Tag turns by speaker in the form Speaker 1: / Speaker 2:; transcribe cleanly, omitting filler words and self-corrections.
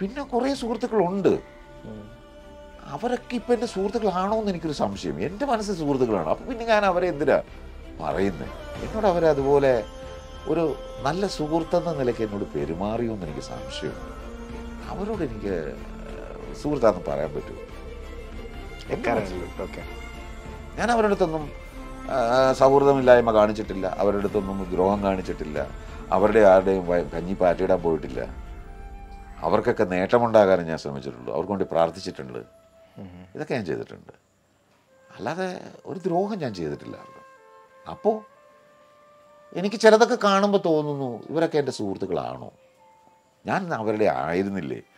Speaker 1: പിന്നെ കുറേ സുഹൃത്തുക്കളുണ്ട്. അവരൊക്കെ ഇപ്പം എൻ്റെ സുഹൃത്തുക്കളാണോ എന്ന് എനിക്കൊരു സംശയം. എൻ്റെ മനസ്സിൽ സുഹൃത്തുക്കളാണ്. അപ്പം പിന്നെ ഞാൻ അവരെ എന്തിനാ പറയുന്നത്? എന്നോട് അവരതുപോലെ ഒരു നല്ല സുഹൃത്തെന്ന നിലയ്ക്ക് എന്നോട് പെരുമാറിയോ എന്ന് എനിക്ക് സംശയമുണ്ട്. അവരോട് എനിക്ക് സുഹൃത്താണെന്ന് പറയാൻ പറ്റുമോ? ഞാൻ അവരുടെ അടുത്തൊന്നും സൗഹൃദമില്ലായ്മ കാണിച്ചിട്ടില്ല, അവരുടെ അടുത്തൊന്നും ദ്രോഹം കാണിച്ചിട്ടില്ല, അവരുടെ ആരുടെയും കഞ്ഞി പാറ്റിയിടാൻ പോയിട്ടില്ല. അവർക്കൊക്കെ നേട്ടമുണ്ടാകാനും ഞാൻ ശ്രമിച്ചിട്ടുള്ളൂ, അവർക്ക് വേണ്ടി പ്രാർത്ഥിച്ചിട്ടുണ്ട്. ഇതൊക്കെ ഞാൻ ചെയ്തിട്ടുണ്ട്. അല്ലാതെ ഒരു ദ്രോഹം ഞാൻ ചെയ്തിട്ടില്ല. അപ്പോൾ എനിക്ക് ചിലതൊക്കെ കാണുമ്പോൾ തോന്നുന്നു ഇവരൊക്കെ എൻ്റെ സുഹൃത്തുക്കളാണോ, ഞാൻ അവരുടെ ആയിരുന്നില്ലേ?